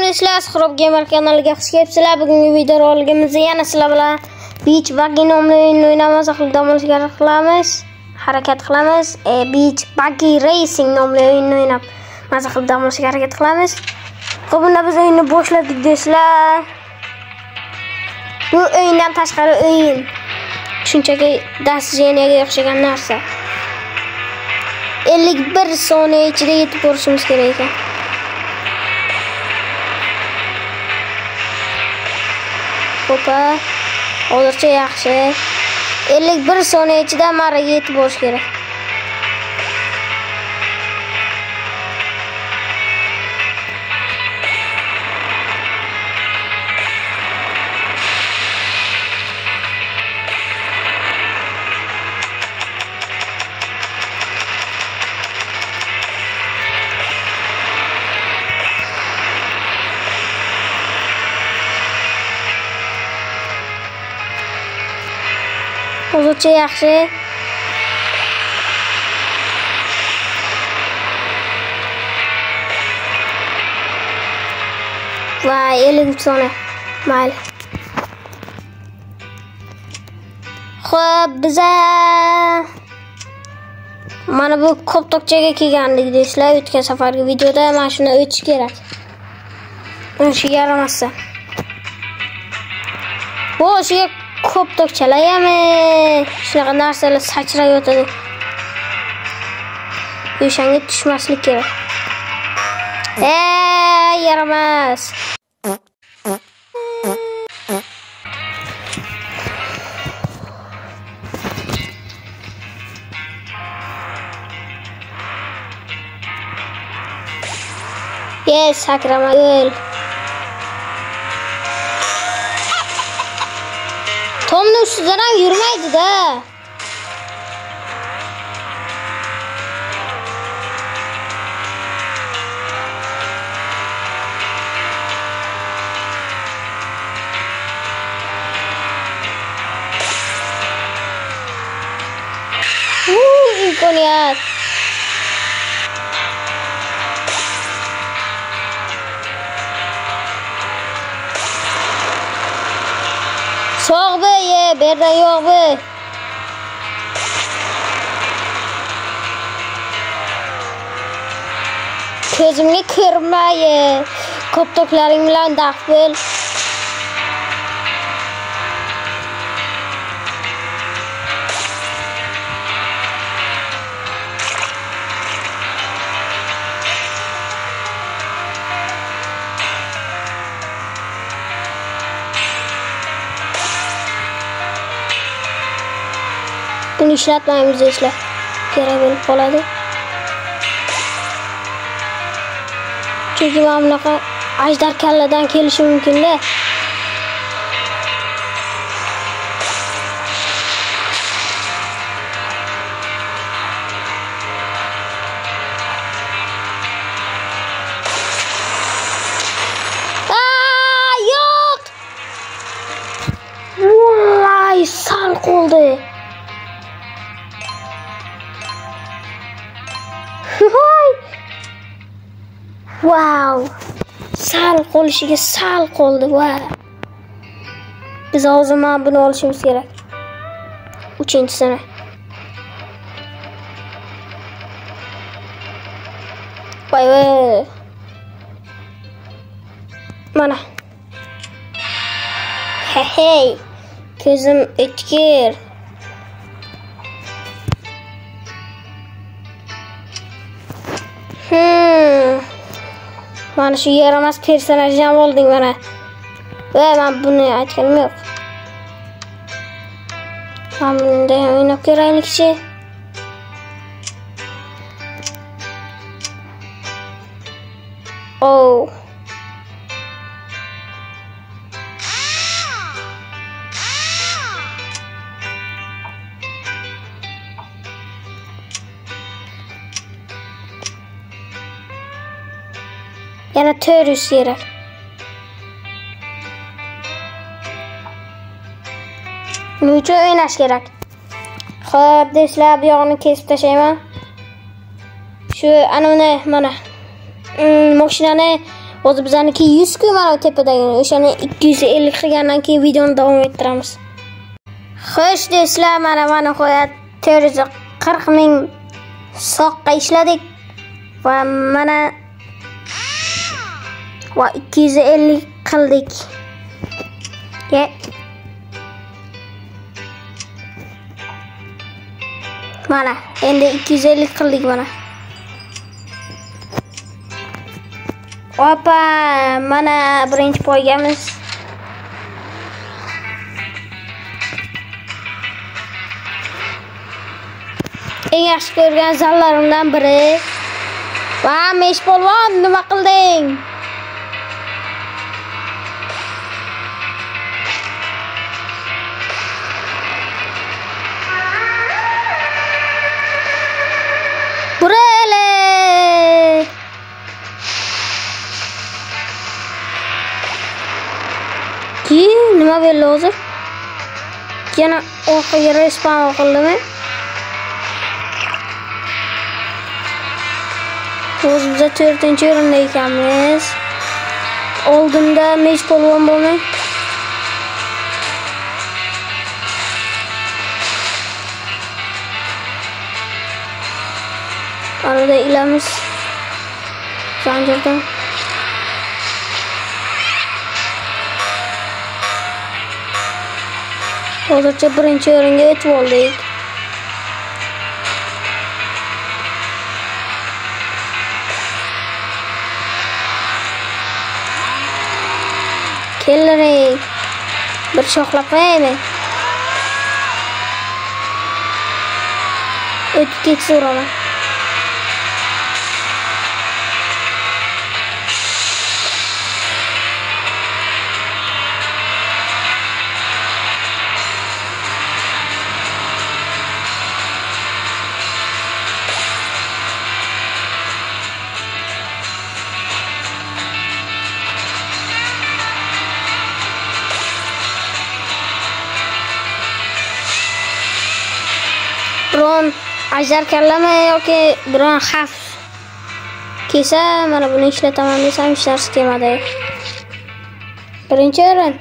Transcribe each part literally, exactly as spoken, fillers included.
do'stlar, Suhrob Gamer kanaliga xush kelibsizlar. Bugungi video roligimizda yana sizlar bilan Beach Buggy nomli o'yinni o'ynaymiz, dam olishga qilamiz, harakat qilamiz. E, Beach Buggy Racing nomli o'yinni o'ynab, maza qilib dam olishga harakat qilamiz. Xo'p, bunda biz o'yinni boshladik do'stlar. Bu o'yindan tashqari o'yin. Shunchaki dasjeniyaga o'xshagan narsa. ellik bir soniya ichida yetib borishimiz kerak ekan. Ho'pa, hozircha yaxshi. ellik bir soniya ichida maraga yetib borish kerak. Hozircha yaxshi. Va ellik soniya. Mayli. Xo'p, biza mana bu koptokchaga kelgandik do'stlar. O'tgan safargi videoda mana shuni o'tish kerak. Mana shu yaramasa. Bu o'shiga koptokchalayami? Shunaqa narsalar sachrab yotadi. O'shanga tushmaslik kerak. Ey, yaramas. Yes, sakrama o'l. Tomning ustidan ham yurmaydi-da. Uuu, imkoniyat. So'q be, ye, berdan yo'q be. Ko'zimga ko'rma, ye. Koptoklaring bilan daf bo'l. Buni ishlatmaymiz do'stlar. Kerak bo'lib qoladi. Chunki mana bunaqa ajdar kalladan kelishi mumkin-da. Aa, yo'q. Voy, sal qoldi. Wow! Sal qolishiga sal qoldi. Wow! Biz hozir mana buni olishimiz kerak. uchinchi sana. Voy voy. Mana. He hey. Ko'zim o'tkir. Hmm. Mana shu yaramas personajni ham olding mana. Va men buni aytganim yo'q. Men bunda ham o'ynab ko'raylikchi. Oh. Yana to'rt yuz kerak. Nima uchun o'ynash kerak? Xo'p, do'stlar, bu yog'ini kesib tashlayman. Shu ana mana mana mashinani Hozir bizaniki yuz ku mana tepadagi. O'shani ikki yuz ellik qilgandan keyin videoni davom ettiramiz. Xo'sh do'stlar, mana mana qo'yat to'rt yuz qirq ming soqqa ishladik va mana va ikki yuz ellik qildik. Ye. Mana endi ikki yuz ellik qildik mana. Opa, mana birinchi poygamiz. Eng yaxshi ko'rgan zallarimdan biri. Va mesh polvon, nima qilding? Burele. Ki nima bo'ldi hozir? Yana orqaga respawn qildimi? O'zimizda to'rtinchi o'rinda ekanmiz. Oldimda mesh polvon bo'lmay. Arada ilamiz. Zanjirdan. Hozircha birinchi o'ringa o'tib oldik. Kelling. Bir shoxlab qo'yaymi? O'tib ketsa uraman. Biron ajdar kallama yoki biron xavf kelsa mana buni ishlataman desam hech narsa kelmadi. Birinchi o'rin.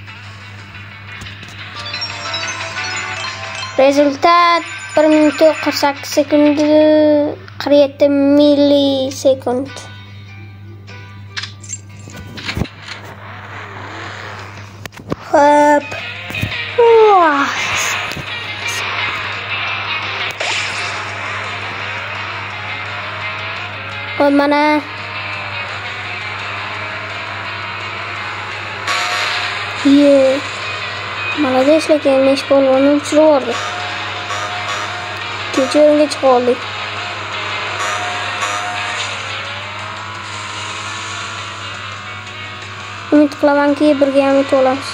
Rezultat bir minut qirq sakkiz sekund qirq yetti millisekund. Hop. O mana ye malades lekin mesh polvonni uchirib yubordi. Ikkinchi o'ringa chiqib oldik. Umid qilamanki birga ham yetib olamiz.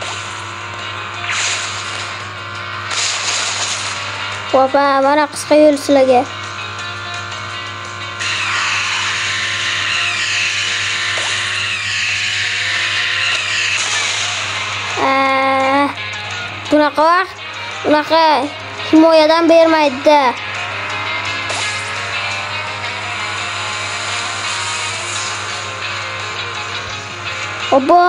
Opa, mana qisqa yo'l sizlarga. Bunaqa vaqt, bunaqa himoyadan bermaydi-da. Obo!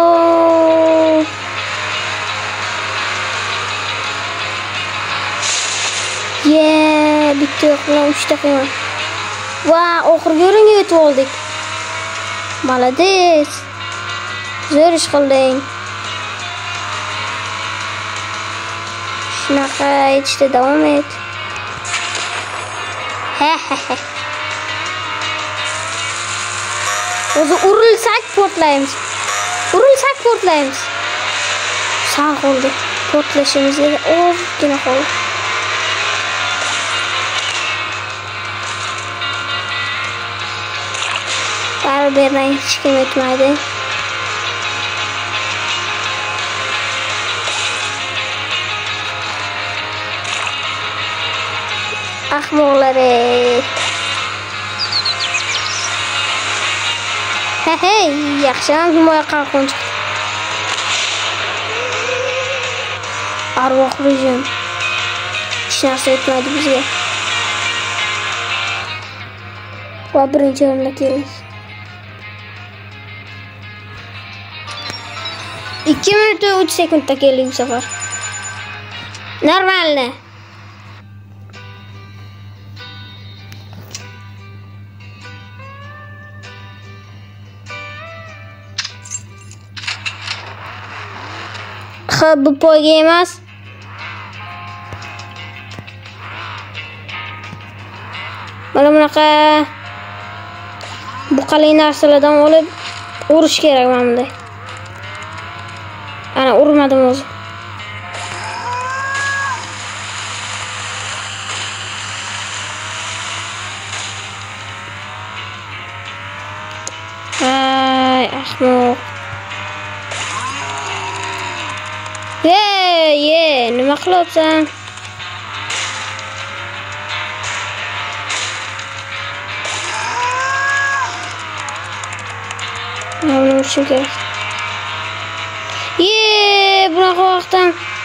Ye, bitta yo'qlar uchta qilman. Va, oxirgi o'ringa yetib oldik. Malades. Zo'r ish qilding. Shunaqa aytishda davom et. He he he. O'zi urilsak portlaymiz. Urilsak portlaymiz. Sağ qoldi. Portlashimizga ozgina qoldi. Baribir hech kim o'tmaydi. Ahmoqlar. He he, yaxshi ham himoya qilib chiqdi. Arvoh rejim. Hech narsa etmaydi bizga. Va birinchi o'ringa keldik. ikki minut va uch sekundda keldik bu safar. Normalni. Ha, bu poyga emas. Mana bunaqa bu qalay narsalardan olib urish kerak mana bunday. Ana urmadim o'zi. Ay, ahmoq. Ye, ye, nima qilyapsan? Mana urishim kerak. Ye, bunaqa vaqtdan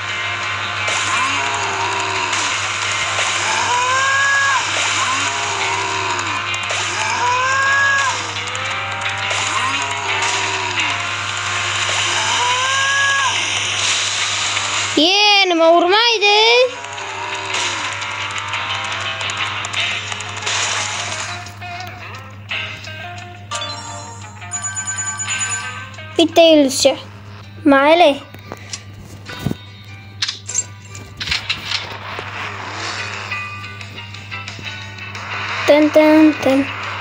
Ye, nima urmaydi? Bitta yulduzcha. Mayli. Dun dun dun.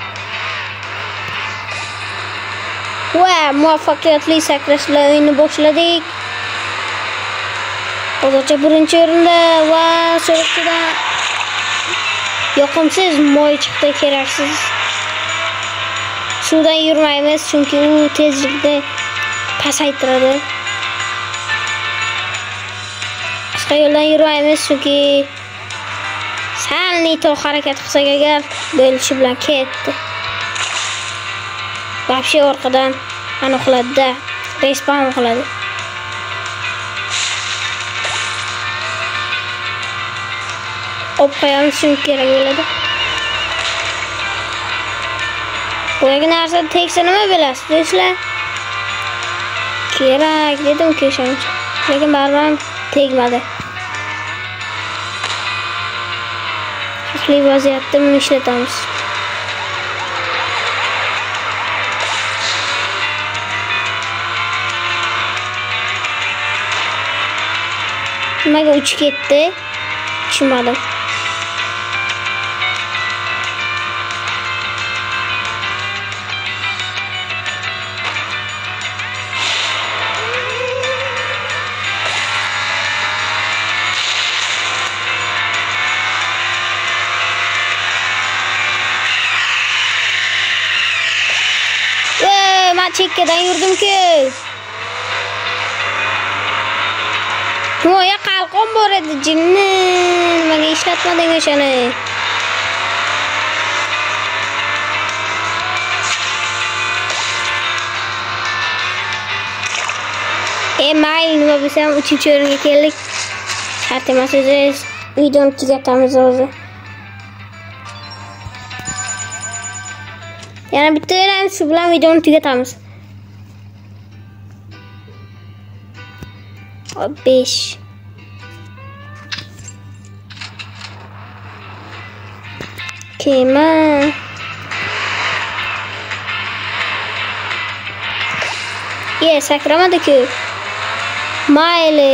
Va, muvaffaqiyatli sakrashlar o'yinini boshladik. Hozircha birinchi o'rinda va so'roqchidan yoqimsiz moy chiqdi, keraksiz. Suvdan yurmaymiz chunki u tezlikni pasaytiradi. Boshqa yo'ldan yurmaymiz chunki salni to harakat qilsak agar bo'lishi bilan ketdi. Vobshe orqadan aniqladi-da, respawn qiladi. Qo'yamiz shunga kerak bo'ladi. Boyagi narsa tegsa nima bilasiz, do'stlar? Kerak dedim o'shuncha. Lekin baribir tegmadi. Xavfli vaziyatda buni ishlatamiz. Nimaga uchib ketdi? Tushunmadim. Ben çekkadan yurdim-ku. Moya qalqon bor edi, jinni. Nimaga ishlatmading o'shani? E mayli, nima bo'lsa ham uchinchi o'ringa keldik. Shart emas, o'zi videoni tugatamiz o'zi. Yana bitta o'ynaymiz, shu bilan videoni tugatamiz. besh. Kema. Ye, sakramadi-ku. Mayli.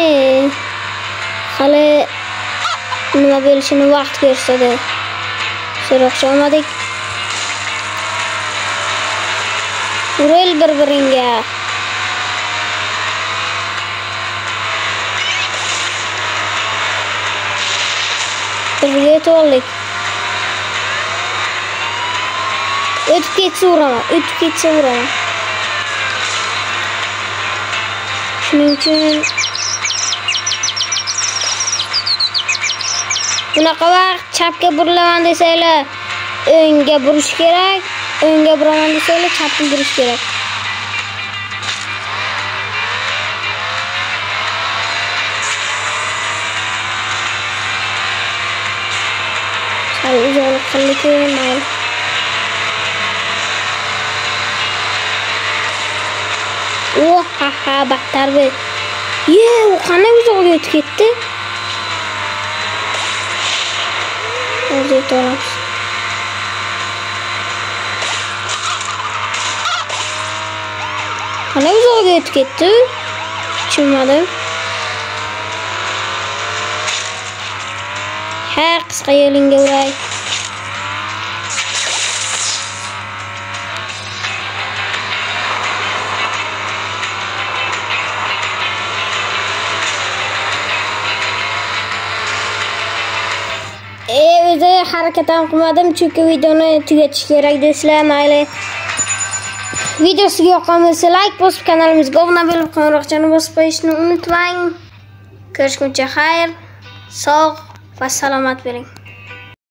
Hali nima bo'lishini vaqt ko'rsatadi. So'roqchi olmadik. Uril bir-biringga. Birga o'tib O'tib ketsa uraman, o'tib ketsa uraman. Shuning uchun bunaqa vaqt chapga burilaman desanglar, o'ngga burish kerak. O'ngga buraman desanglar, chapga burish kerak. Hali uzoqlik qildi-ku, mayli. Oh, Ha ha battar bu. Ye, u qanday uzoqga o'tib ketdi? O'zi to'lamiz. Qanday uzoqga o'tib ketdi? Tushunmadim. Ha, qisqa yo'lingga uray. E, o'zi harakat ham qilmadim, chunki videoni tugatish kerak do'stlar. Mayli. Videosiga yoqqan bo'lsa, like bosib, kanalimizga obuna bo'lib, qo'ng'iroqchani bosib qo'yishni unutmang. Ko'rishguncha xayr, sog' va salomat bo'ling.